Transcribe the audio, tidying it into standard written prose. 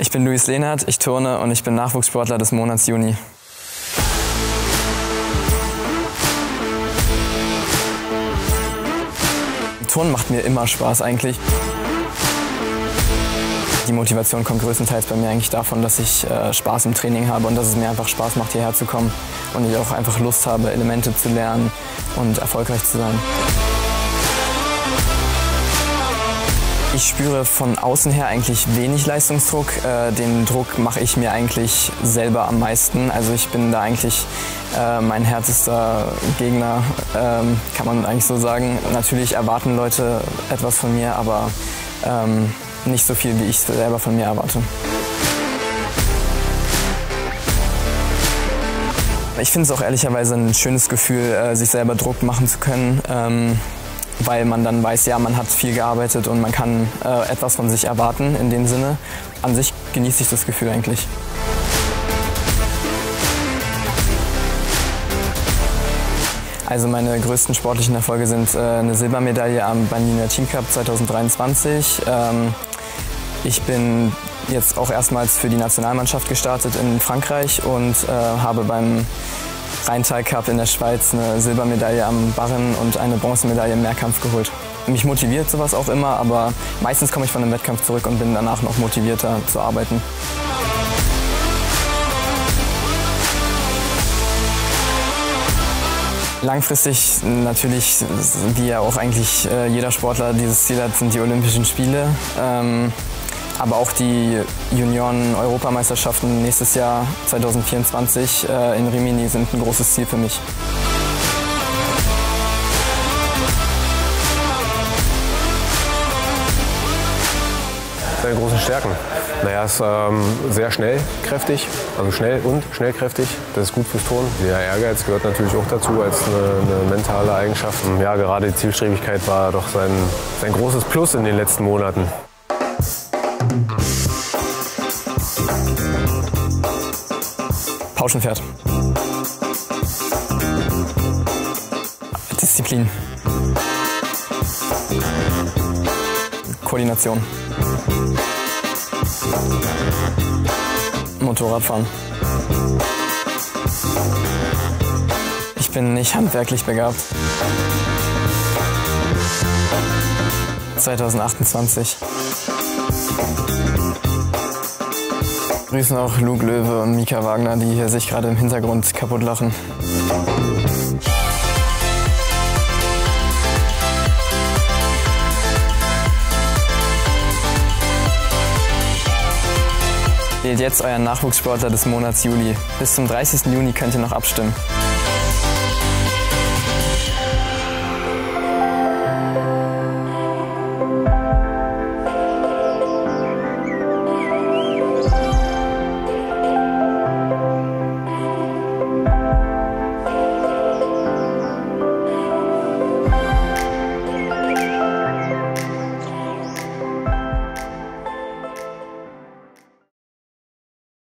Ich bin Luis Lehnert, ich turne und ich bin Nachwuchssportler des Monats Juni. Turnen macht mir immer Spaß eigentlich. Die Motivation kommt größtenteils bei mir eigentlich davon, dass ich Spaß im Training habe und dass es mir einfach Spaß macht, hierher zu kommen. Und ich auch einfach Lust habe, Elemente zu lernen und erfolgreich zu sein. Ich spüre von außen her eigentlich wenig Leistungsdruck. Den Druck mache ich mir eigentlich selber am meisten. Also ich bin da eigentlich mein härtester Gegner, kann man eigentlich so sagen. Natürlich erwarten Leute etwas von mir, aber nicht so viel, wie ich selber von mir erwarte. Ich finde es auch ehrlicherweise ein schönes Gefühl, sich selber Druck machen zu können. Weil man dann weiß, ja, man hat viel gearbeitet und man kann etwas von sich erwarten in dem Sinne. An sich genieße ich das Gefühl eigentlich. Also meine größten sportlichen Erfolge sind eine Silbermedaille am Berliner Team Cup 2023. Ich bin jetzt auch erstmals für die Nationalmannschaft gestartet in Frankreich und habe beim Rheintal Cup in der Schweiz eine Silbermedaille am Barren und eine Bronzemedaille im Mehrkampf geholt. Mich motiviert sowas auch immer, aber meistens komme ich von einem Wettkampf zurück und bin danach noch motivierter zu arbeiten. Langfristig natürlich, wie ja auch eigentlich jeder Sportler dieses Ziel hat, sind die Olympischen Spiele. Aber auch die Junioren-Europameisterschaften nächstes Jahr 2024 in Rimini sind ein großes Ziel für mich. Seine großen Stärken? Naja, er ist sehr schnellkräftig, also schnell und schnellkräftig. Das ist gut fürs Turnen. Der Ehrgeiz gehört natürlich auch dazu als eine mentale Eigenschaft. Ja, gerade die Zielstrebigkeit war doch sein großes Plus in den letzten Monaten. Pauschenpferd. Disziplin. Koordination. Motorradfahren. Ich bin nicht handwerklich begabt. 2028. Grüßen auch Luke Löwe und Mika Wagner, die hier sich gerade im Hintergrund kaputt lachen. Wählt jetzt euren Nachwuchssportler des Monats Juli. Bis zum 30. Juni könnt ihr noch abstimmen.